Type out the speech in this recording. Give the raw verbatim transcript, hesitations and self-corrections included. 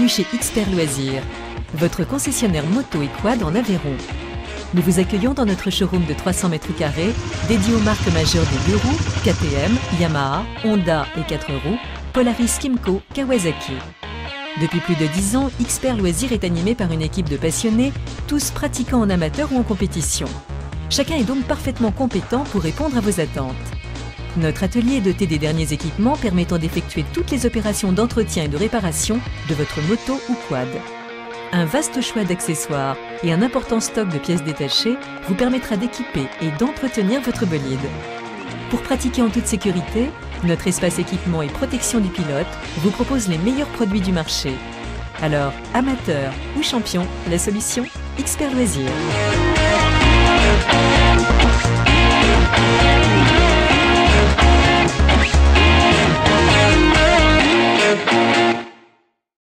bienvenue chez Expert Loisirs, votre concessionnaire moto et quad en Aveyron. Nous vous accueillons dans notre showroom de trois cents mètres carrés, dédié aux marques majeures des deux roues, K T M, Yamaha, Honda et quatre roues, Polaris, Kymco, Kawasaki. Depuis plus de dix ans, Expert Loisirs est animé par une équipe de passionnés, tous pratiquants en amateur ou en compétition. Chacun est donc parfaitement compétent pour répondre à vos attentes. Notre atelier est doté des derniers équipements permettant d'effectuer toutes les opérations d'entretien et de réparation de votre moto ou quad. Un vaste choix d'accessoires et un important stock de pièces détachées vous permettra d'équiper et d'entretenir votre bolide. Pour pratiquer en toute sécurité, notre espace équipement et protection du pilote vous propose les meilleurs produits du marché. Alors, amateur ou champion, la solution Expert Loisirs.